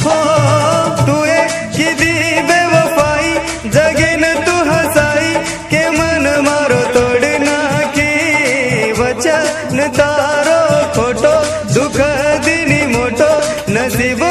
हो तू की दी बेवफाई जगेन तू हसाई के मन मारो तोड़ नाखी वचन तारो खोटो दुख दिनी मोटो नसीब